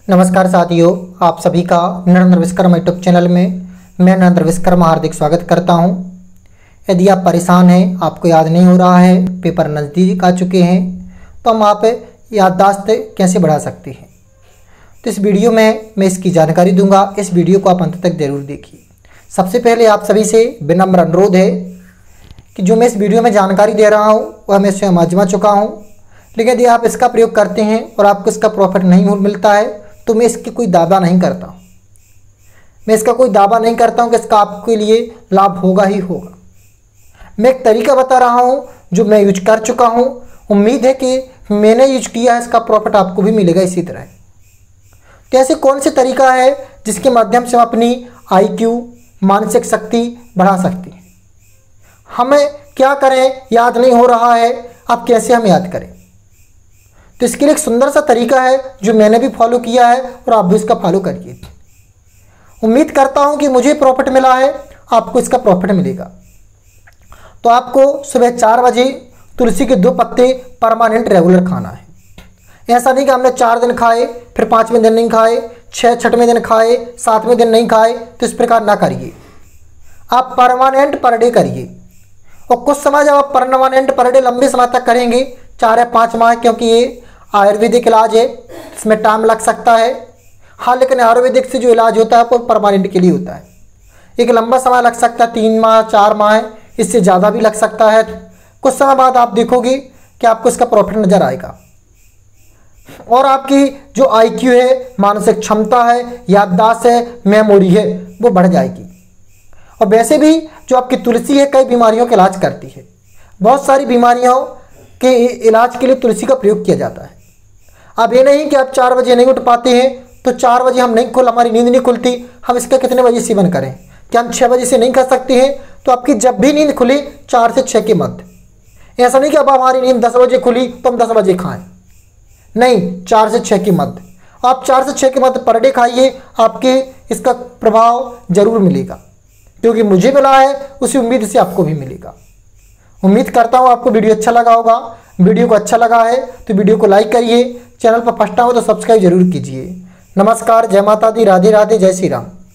नमस्कार साथियों, आप सभी का नरेंद्र विश्वकर्मा यूट्यूब चैनल में मैं नरेंद्र विश्वकर्मा हार्दिक स्वागत करता हूं। यदि आप परेशान हैं, आपको याद नहीं हो रहा है, पेपर नज़दीक आ चुके हैं, तो हम आप याददाश्त कैसे बढ़ा सकते हैं, तो इस वीडियो में मैं इसकी जानकारी दूंगा। इस वीडियो को आप अंत तक जरूर देखिए। सबसे पहले आप सभी से विनम्र अनुरोध है कि जो मैं इस वीडियो में जानकारी दे रहा हूँ वह मैं स्वयं आजमा चुका हूँ, लेकिन यदि आप इसका प्रयोग करते हैं और आपको इसका प्रॉफिट नहीं मिलता है तो मैं इसकी कोई दावा नहीं करता हूँ। मैं इसका कोई दावा नहीं करता हूँ कि इसका आपके लिए लाभ होगा ही होगा। मैं एक तरीका बता रहा हूँ जो मैं यूज कर चुका हूँ। उम्मीद है कि मैंने यूज किया है, इसका प्रॉफिट आपको भी मिलेगा इसी तरह। तो ऐसे कौन से तरीका है जिसके माध्यम से हम अपनी IQ मानसिक शक्ति बढ़ा सकते हैं। हमें क्या करें, याद नहीं हो रहा है, अब कैसे हम याद करें। तो इसके लिए एक सुंदर सा तरीका है जो मैंने भी फॉलो किया है और आप भी इसका फॉलो करिए। उम्मीद करता हूं कि मुझे प्रॉफिट मिला है, आपको इसका प्रॉफिट मिलेगा। तो आपको सुबह 4 बजे तुलसी के 2 पत्ते परमानेंट रेगुलर खाना है। ऐसा नहीं कि हमने 4 दिन खाए फिर 5वें दिन नहीं खाए, 6वें दिन खाए, 7वें दिन नहीं खाए, तो इस प्रकार ना करिए। आप परमानेंट पर डे करिए और कुछ समय जब आप परमानेंट पर डे लंबे समय तक करेंगे, 4 या 5 माह, क्योंकि ये आयुर्वेदिक इलाज है, इसमें टाइम लग सकता है। हाँ, लेकिन आयुर्वेदिक से जो इलाज होता है वो परमानेंट के लिए होता है। एक लंबा समय लग सकता है, 3 माह 4 माह, इससे ज़्यादा भी लग सकता है। कुछ समय बाद आप देखोगे कि आपको इसका प्रॉफिट नज़र आएगा और आपकी जो IQ है, मानसिक क्षमता है, याददाश्त है, मेमोरी है, वो बढ़ जाएगी। और वैसे भी जो आपकी तुलसी है कई बीमारियों का इलाज करती है। बहुत सारी बीमारियों के इलाज के लिए तुलसी का प्रयोग किया जाता है। अब ये नहीं कि आप 4 बजे नहीं उठ पाते हैं तो 4 बजे हम नहीं हमारी नींद नहीं खुलती, हम इसका कितने बजे सेवन करें। क्या हम 6 बजे से नहीं कर सकते हैं? तो आपकी जब भी नींद खुले 4 से 6 के मध्य। ऐसा नहीं कि अब हमारी नींद 10 बजे खुली तो हम 10 बजे खाएं, नहीं, 4 से 6 के मध्य। आप 4 से 6 के मध्य पर डे खाइए, आपके इसका प्रभाव जरूर मिलेगा। क्योंकि मुझे मिला है उसी उम्मीद से आपको भी मिलेगा। उम्मीद करता हूँ आपको वीडियो अच्छा लगा होगा। वीडियो को अच्छा लगा है तो वीडियो को लाइक करिए, चैनल पर फर्स्ट टाइम हो तो सब्सक्राइब जरूर कीजिए। नमस्कार, जय माता दी, राधे राधे, जय श्री राम।